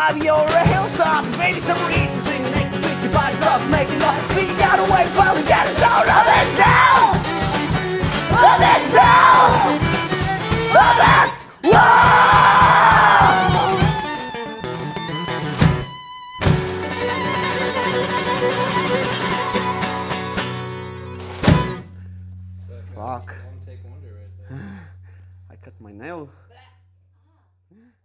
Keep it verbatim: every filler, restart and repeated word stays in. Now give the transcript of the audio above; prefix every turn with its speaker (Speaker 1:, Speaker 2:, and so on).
Speaker 1: hilltop, you're a hilltop. Maybe some reason sing the next switch your body's up, making up. We gotta wait while we get a zone of this now. Of this now. Of this. Fuck. I cut my nail.